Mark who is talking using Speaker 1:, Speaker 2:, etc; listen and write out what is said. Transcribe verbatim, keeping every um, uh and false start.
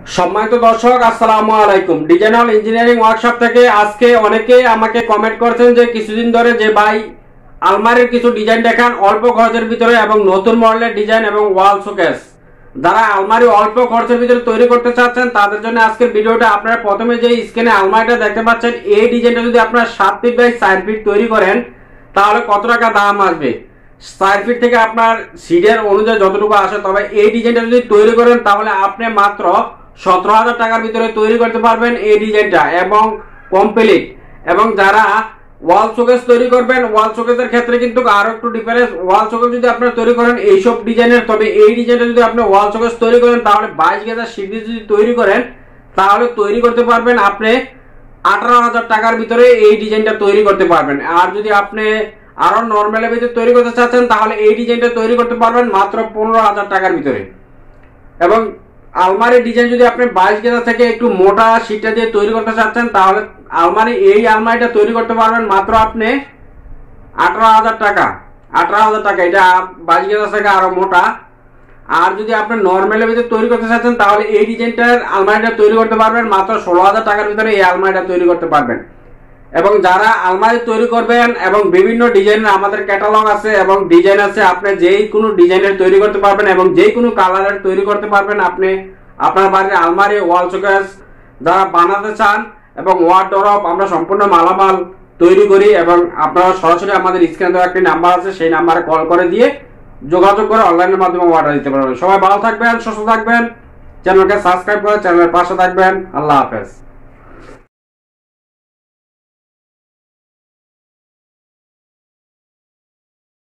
Speaker 1: সম্মানিত দর্শক আসসালামু আলাইকুম। ডিজাইনাল ইঞ্জিনিয়ারিং ওয়ার্কশপ থেকে আজকে অনেকে আমাকে কমেন্ট করছেন যে কিছুদিন ধরে যে ভাই আলমারির কিছু ডিজাইন দেখান অল্প খরচের ভিতরে এবং নতুন মডেলের ডিজাইন এবং ওয়াল শোকেস। যারা আলমারি অল্প খরচের ভিতরে তৈরি করতে চাচ্ছেন তাদের জন্য আজকের ভিডিওটা। আপনারা প্রথমে যে স্ক্রিনে আলমারিটা দেখতে পাচ্ছেন, এই ডিজাইনটা যদি আপনারা সাত ফিট বাই চার ফিট তৈরি করেন তাহলে কত টাকা দাম আসবে? চার ফিট থেকে আপনার সিডের অনুযায়ী যতটুকু আসে, তবে এই ডিজাইনটা যদি তৈরি করেন তাহলে আপনি মাত্র সতেরো হাজার টাকার ভিতরে তৈরি করতে পারবেন এই ডিজাইনটা এবং কমপ্লিট। এবং যারা ওয়াল শোকেস তৈরি করবেন, ওয়াল শোকেসের ক্ষেত্রে কিন্তু আরো একটু ডিফারেন্স। ওয়াল শোকেস যদি আপনারা তৈরি করেন এইসব ডিজাইনের, তবে এই ডিজাইনটা যদি আপনি ওয়াল শোকেস তৈরি করেন তাহলে বাইশ গেজার সিডি যদি তৈরি করেন তাহলে তৈরি করতে পারবেন আপনি আঠারো হাজার টাকার ভিতরে এই ডিজাইনটা তৈরি করতে পারবেন। আর যদি আপনি আরো নর্মালের ভিতরে তৈরি করতে চাচ্ছেন তাহলে এই ডিজাইনটা তৈরি করতে পারবেন মাত্র পনেরো হাজার টাকার ভিতরে। এবং আলমারির ডিজাইন যদি আপনি বাইশ গেজা থেকে একটু মোটা শিটটা দিয়ে তৈরি করতে চাচ্ছেন তাহলে আলমারি এই আলমারিটা তৈরি করতে পারবেন মাত্র আপনি আঠারো হাজার টাকা আঠারো হাজার টাকা এটা বাইশ গেজা থেকে আরো মোটা। আর যদি আপনি নর্মালের ভিতরে তৈরি করতে চাচ্ছেন তাহলে এই ডিজাইনটার আলমারিটা তৈরি করতে পারবেন মাত্র ষোলো হাজার টাকার ভিতরে এই আলমারিটা তৈরি করতে পারবেন। এবং যারা আলমারি তৈরি করবেন এবং বিভিন্ন ডিজাইনের আমাদের ক্যাটালগ আছে এবং ডিজাইন আছে, আপনি যেই কোনো ডিজাইনের তৈরি করতে পারবেন এবং যেই কোনো কালারের তৈরি করতে পারবেন। আপনি আপনার বাড়ির আলমারি, ওয়াল শোকেস যারা বানাতে চান এবং ওয়ার্ডরোব আমরা সম্পূর্ণ মালামাল তৈরি করি। এবং আপনারা সরাসরি আমাদের স্ক্রিনে দেওয়া একটি নাম্বার আছে, সেই নাম্বারে কল করে দিয়ে যোগাযোগ করে অনলাইনের মাধ্যমে অর্ডার দিতে পারবেন। সবাই ভালো থাকবেন, সুস্থ থাকবেন, চ্যানেলকে সাবস্ক্রাইব করে চ্যানেলের পাশে থাকবেন। আল্লাহ হাফেজ।